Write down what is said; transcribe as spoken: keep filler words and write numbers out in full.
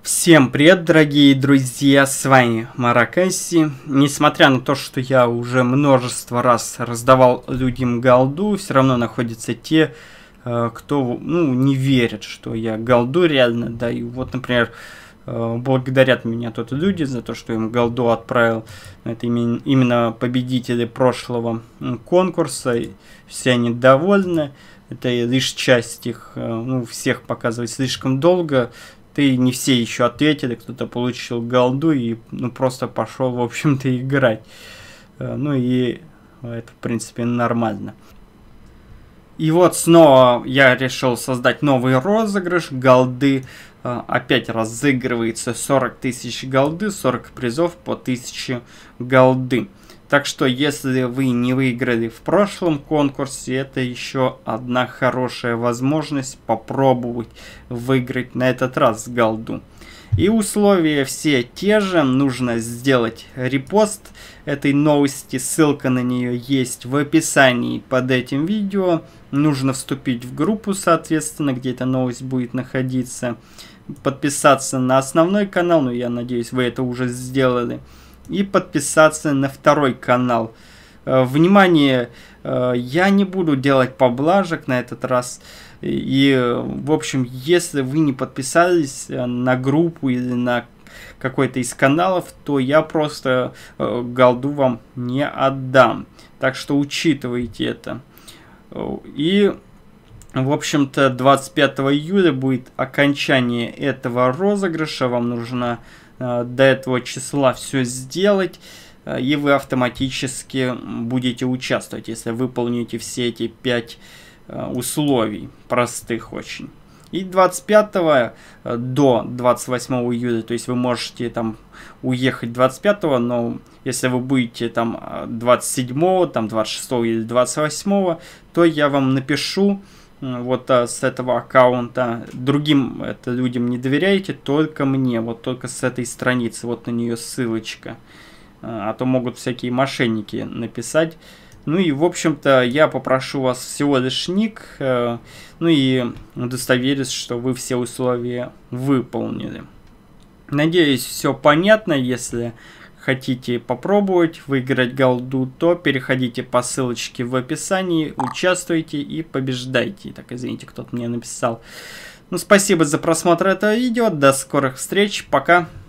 Всем привет, дорогие друзья, с вами Маракаси. Несмотря на то, что я уже множество раз раздавал людям голду, все равно находятся те, кто ну, не верит, что я голду реально даю. Вот, например, благодарят меня тут люди за то, что я им голду отправил. Это именно победители прошлого конкурса. Все они довольны. Это лишь часть их, ну, всех показывать слишком долго. И не все еще ответили, кто-то получил голду и ну, просто пошел, в общем-то, играть. Ну и это, в принципе, нормально. И вот снова я решил создать новый розыгрыш голды. Опять разыгрывается сорок тысяч голды, сорок призов по тысяче голды. Так что, если вы не выиграли в прошлом конкурсе, это еще одна хорошая возможность попробовать выиграть на этот раз голду. И условия все те же. Нужно сделать репост этой новости. Ссылка на нее есть в описании под этим видео. Нужно вступить в группу, соответственно, где эта новость будет находиться. Подписаться на основной канал, ну я надеюсь, вы это уже сделали. И подписаться на второй канал. Внимание, я не буду делать поблажек на этот раз. И, в общем, если вы не подписались на группу или на какой-то из каналов, то я просто голду вам не отдам. Так что учитывайте это. И, в общем-то, двадцать пятого июля будет окончание этого розыгрыша. Вам нужно до этого числа все сделать, и вы автоматически будете участвовать, если выполните все эти пять условий, простых очень. И двадцать пятого до двадцать восьмого июля, то есть вы можете там уехать двадцать пятого, но если вы будете там двадцать седьмого, там двадцать шестого или двадцать восьмого, то я вам напишу вот а, с этого аккаунта. Другим это людям не доверяйте, только мне, вот только с этой страницы, вот на нее ссылочка. А, а то могут всякие мошенники написать. Ну и в общем-то я попрошу вас всего лишь ник, э, ну и удостоверюсь, что вы все условия выполнили. Надеюсь, все понятно. Если хотите попробовать выиграть голду, то переходите по ссылочке в описании, участвуйте и побеждайте. Так, извините, кто-то мне написал. Ну, спасибо за просмотр этого видео. До скорых встреч. Пока.